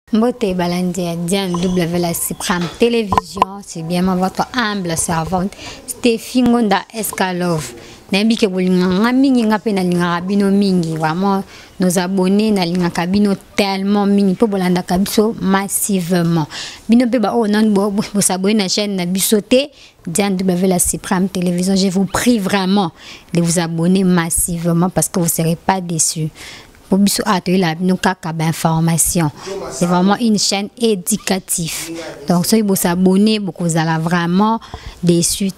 Mbote Balandi Diane W la Supreme Télévision, c'est bien votre humble servante Stéphine Ngonda Escalove. Nabi ke bolinga mingi ngape na linga bino mingi vraiment nos abonnés na linga kabino tellement mingi po bolanda kabiso massivement. Bino pe ba o nan bo s'abonner na chaîne na bisoté Diane W la Supreme Télévision. Je vous prie vraiment de vous abonner massivement parce que vous ne serez pas déçus. Pour biso la information. C'est vraiment une chaîne éducative. Donc si vous s'abonnez, vous allez vraiment déçu.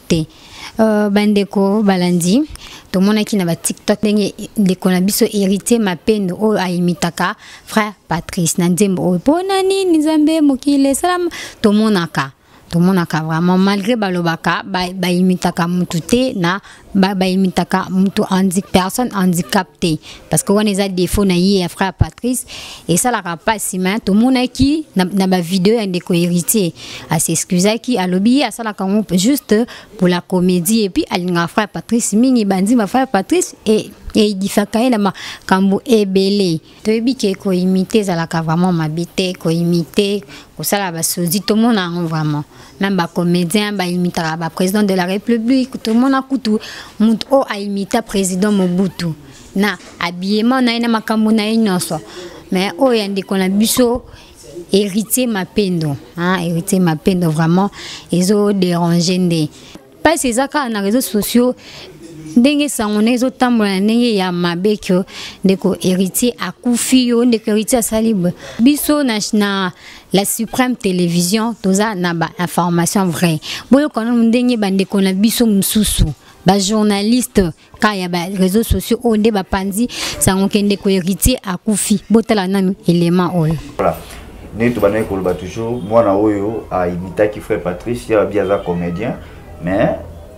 Bandeko Balandi, tout le monde qui n'a pas TikTok, de konabiso hérité ma peine au aimitaka frère Patrice Nandembo ponani nizambe mokile salam tout le monde aka. Tout le monde a vraiment, malgré balobaka, imitaka mutute na imitaka mutu personne handicapée. Parce qu'on a des défauts na yé frère Patrice et ça la pas si main tout le monde qui na ba vidéo en décohérité à s'excuser qui a lobby à ça la juste pour la comédie et puis alinga frère Patrice mingi bandi ma frère Patrice et il dit fakaye na kambo ebele to ebi ke ko imiter ça la vraiment mabité ko imiter ko ça la ba sozi tout le monde a vraiment même ba comédien ba imiter ba président de la République tout le monde a kutu mutu o a imiter président Mobutu na habillement na ina makambo na nyonso mais o yandi ko na biso héritier mapendo héritier mapendo vraiment ils ont dérangé ndé pas ces cas na réseaux sociaux ndenge sangone zo tambola ndenge ya mabeko ndeko héritier akufi yo ndeko héritier salibe biso na la Supreme Télévision toza na ba information vraie boyo kono ndenge bandeko na biso mususu ba journaliste ka ya ba réseaux sociaux onde ba panzi sangoke ndeko héritier akufi botala nanu élément oyo voilà ne to banaye koloba toujours mwana oyo a imita ki frère Patrice ya biaza comédien mais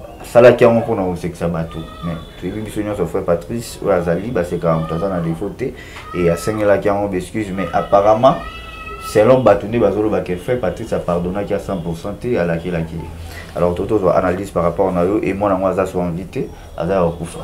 ça qui a pour nous c'est que ça bateau mais tu as vu son frère Patrice ou Azali bah c'est quand même dans des fautes et à 5 là qui a on excuse mais apparemment selon Batouné bazolo ba que frère Patrice a pardonné qui a 100% à la qui alors toto analyse par rapport à eux et moi na soit invité à ça kufa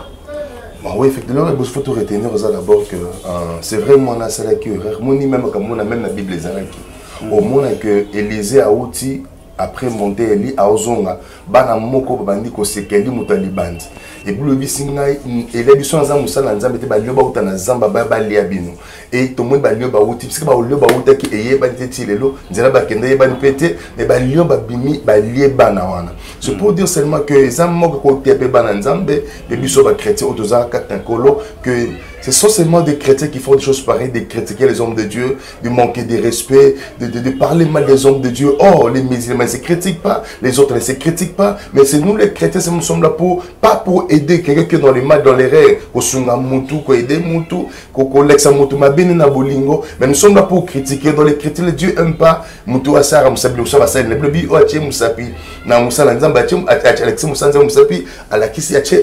oui effectivement il faut retenir d'abord que c'est vraiment na ça qui moi ni même comme on a même la Bible les araki au moins que Élisée a outil après monter Eli à Ozonga bana moko bandi ko sekeli mutali bandi et puis le bisinga ele biso nza musala nzambe te ba lioba utana zamba ba lia bino et to mo ba lioba uti parce que ba lioba utaki eye ba teti lelo nzela ba kende ba pete mais ba lioba bimi ba lie bana wana c'est pour dire seulement que zam moko ko tepe bana nzambe be biso ba chrétien otoza katankolo que c'est seulement des chrétiens qui font des choses pareilles, de critiquer les hommes de Dieu, de manquer de respect, de parler mal des hommes de Dieu. Oh, les musulmans ne se critiquent pas, les autres ne se critiquent pas, mais c'est nous les chrétiens, nous sommes là pour, pas pour aider quelqu'un qui est dans les mal, dans les rêves, qu'on sunga mutu, qu'on aide mutu, qu'on lexa mutu, ma bini na bolingo, mais nous sommes là pour critiquer. Dans les chrétiens, le Dieu n'aime pas mutu asara musabi, musa basali, ne blebi o ache musapi, na musa lanzamba ache alexi musanza musapi, alakisi ache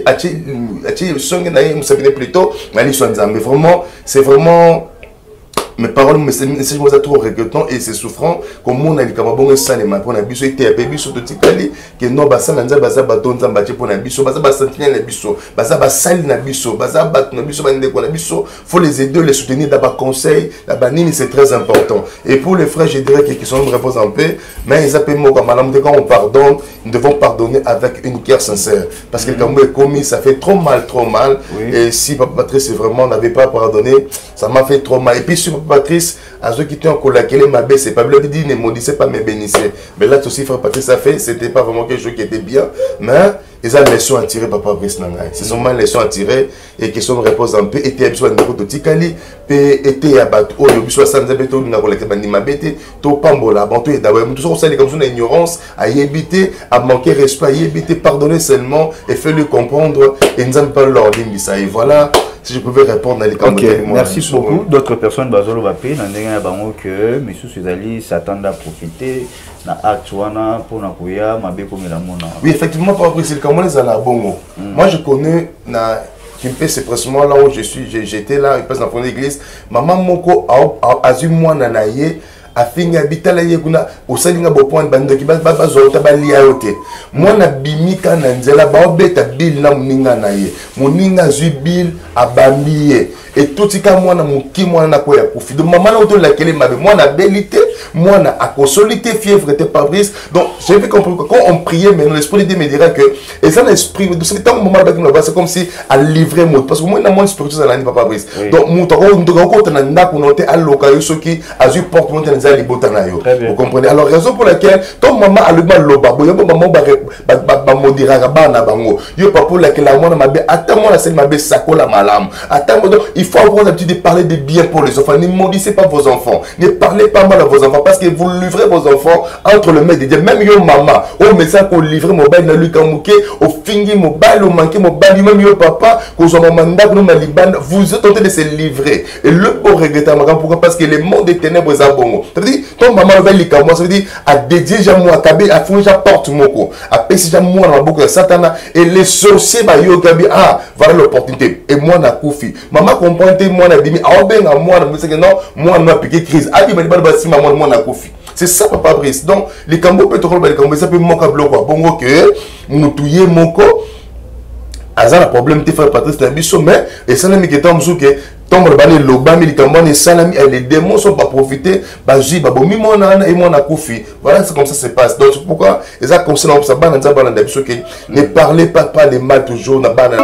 songe na musapi plutôt, mais vraiment, c'est vraiment mes paroles, c'est trop regrettant et c'est souffrant. Comme on a dit, comme on a dit, on a dit, c'était un peu sur tout Tikali, que non, basa nanza basa baton zambache pour na biso, basa basantinel na biso, basa basali na biso, basa bat na biso, bande ko na biso. Faut les aider, les soutenir d'abord conseil, la banine c'est très important. Et pour les frères, je dirais qu'ils sont une réponse en paix, mais ils appellent moi comme madame de quand on pardonne, nous devons pardonner avec une cœur sincère, parce que quand on est commis, ça fait trop mal. Oui. Et si Papa Patrice vraiment n'avait pas pardonné, ça m'a fait trop mal. Et puis sur Patrice, à ceux qui étaient en colère, ma baisse, c'est pas bien dit, ne maudissez pas, mais bénissez. Mais là, aussi, Frère Patrice a fait, c'était pas vraiment quelque chose qui était bien, mais ils ont une leçon à tirer, Papa Brice Nangaï. C'est seulement une leçon à tirer, et question de repose en paix, et tu as besoin de Tikali, et tu as battu, oh, tu as sans habiter, tu as collecté, tu as bêté, tu as pambola, tu as d'abord, tout ça, c'est comme ça, l'ignorance, à y éviter, à manquer respect, à y éviter, pardonner seulement, et faire-le comprendre, et nous n'avons pas leur ligne, ça, et voilà. Si je pouvais répondre à l'école. Ok, merci beaucoup. D'autres personnes, Bazolo Bapé, que M. Suzali s'attendent à profiter na actuana pour Nakuya, Mabeko Milamona. Oui, effectivement, par rapport à comment les Alabongo. Moi, je connais na Kimpe, c'est précisément là où je suis. J'étais là, il passe dans l'église. Maman Moko a eu moi nanaye. afinga bitala yekuna osalinga bopoint bandoki bazota balia yote mwana bimika na nzela baobeta bil na muninga na ye muninga zui bil abambiye et tout tika mwana muki mwana na ko ya kufi donc maman na auto la kele mabe mwana belité mwana a consolité fièvre était pas brise donc j'ai vu comprendre quand on priait mais l'esprit de Dieu me dira que et ça l'esprit de ce temps moment là c'est comme si à livrer mot parce que moi na mon spirituel ça n'a pas brise donc mon to ko na ndako noté à local soki azu porte monte na zali botana yo vous comprenez alors raison pour laquelle ton maman a le mal loba boyo maman ba modira bana bango yo papa la que la mona mabe attends moi la scène mabe sakola malam attends il faut avoir l'habitude de parler de bien pour les enfants. Ne maudissez pas vos enfants. Ne parlez pas mal à vos enfants parce que vous livrez vos enfants entre le mains de Dieu. Même yo maman, au message qu'on livre mobile, au lui kamouké, au fingi mobile, au manqué mobile, même yo papa, qu'on soit mandat, nous maliban, vous êtes tenté de se livrer. Et le beau regret, pourquoi? Parce que le monde des ténèbres est à bon. Ça veut dire, ton maman va lui ça veut dire, à dédier jamais à kabé, à fouiller, porte moko, à pèser jamais dans la boucle de Satana, et les sorciers, bah yo kabé, ah, voilà l'opportunité. Et moi, na koufi. Maman comprendre moi na bimi aobenga moi na monsieur que non moi na piqué crise abi mali ba si maman moi na kofi c'est ça papa Brice donc les cambo peut trop les cambo ça peut moka bloquer bongo que mutuye moko azala problème te faire Patrice na biso mais et ça na mi que tant que tombe le bani loba mi cambo ne salami les démons sont pas profiter ba ji ba bomi moi na et moi na kofi voilà c'est comme ça se passe donc pourquoi et ça comme ça on ça bana nzaba na biso que ne parlez pas de mal toujours na bana.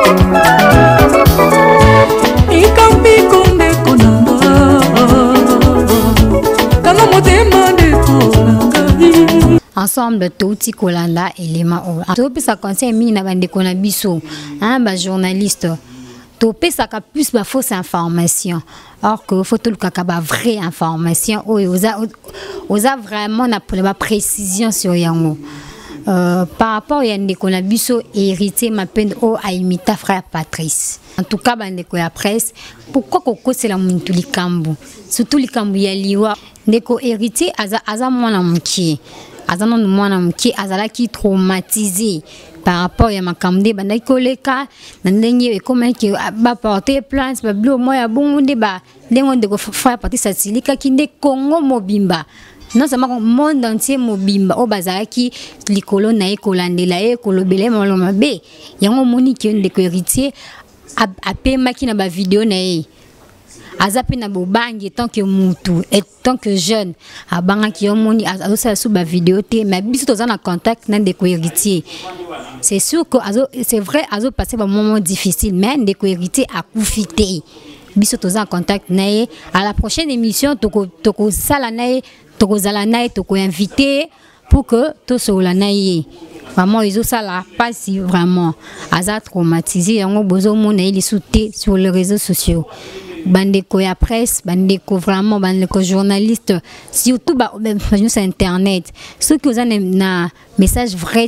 Ensemble tout Kolanda élément to pesa conseil mingi na bande kona biso ba journaliste to pesa ka plus ba fausse information or que faut tout ka ba vraie information oza vraiment na pour la précision sur yango par rapport à Ndeko biso héritier ma peine au a imita frère Patrice en tout cas Ndeko ya presse pourquoi koko c'est la muntu likambu surtout likambu ya liwa Ndeko héritier aza mwana mki azana mwana mki azala ki traumatisé par rapport à ma camde banda koleka na ndenge comme que ba porter plainte ba blo moya bonde ba ndengo Ndeko frère Patrice asilika kinde Congo mobimba non seulement monde entier mobimba o bazaki likolo na ekolandela ekolobele maloma be yango moni ki Ndeko héritier apema ki na ba vidéo na ye azapi na bobangi tant que mutu et tant que jeune abanga ki omoni azosa sous ba vidéo te mais biso toza na contact na Ndeko héritier c'est sûr que c'est vrai azo passer un moment difficile mais Ndeko héritier a profité biso toza en contact na ye à la prochaine émission toko sala na ye toko zala na ye toko invité pour que to sola na ye vraiment ils ont ça là pas si vraiment aza traumatisé yango bozo mona il sauté sur les réseaux sociaux bandeko ya presse bandeko vraiment bandeko journaliste surtout même sur internet ceux qui ont un message vrai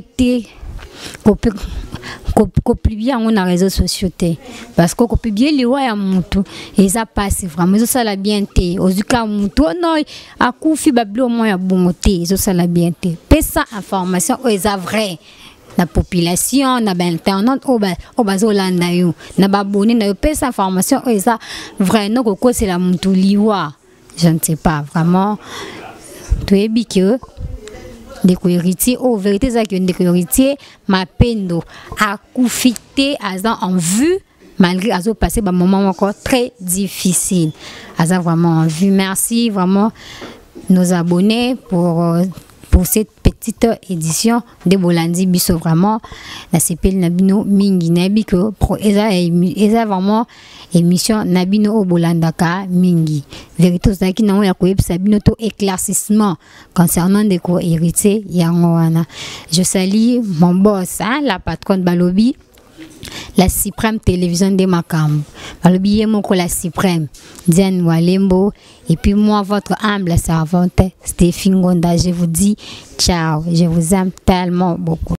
qu'on publie en les réseaux sociaux parce que qu'on publie les ouais à mutu et ça passe vraiment ça la bien té aux cas mutu non à koufi bablo moins bonté ça la bien té pesa information est vrai la population na ben internet o bazolanda yo na babone na yo pesa information est vrai non ko c'est la mutu liwa je ne sais pas vraiment tu es que Ndeko héritier au vérité ça que Ndeko héritier ma pendo a confité en vue malgré azo passé un moment encore très difficile aza vraiment en vue merci vraiment nos abonnés pour cette petite édition de Bolandi biso vraiment la CPL Nabino mingi nabi que pro eza vraiment émission Nabino au Bolandaka mingi vérité ça qui n'a ya ko sabino to éclaircissement concernant Ndeko héritier yango wana je salue mon boss la patronne Balobi la suprême télévision de Makam Balobi yemoko la suprême Diane Walembo et puis moi votre humble servante Stéphine Gonda je vous dis ciao je vous aime tellement beaucoup.